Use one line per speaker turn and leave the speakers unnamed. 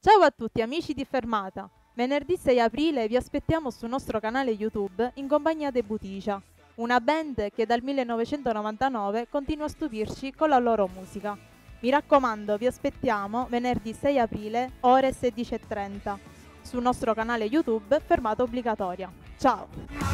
Ciao a tutti amici di Fermata! Venerdì 6 aprile vi aspettiamo sul nostro canale YouTube in compagnia dei Buticia, una band che dal 1999 continua a stupirci con la loro musica. Mi raccomando, vi aspettiamo venerdì 6 aprile ore 16:30 sul nostro canale YouTube Fermata Obbligatoria. Ciao!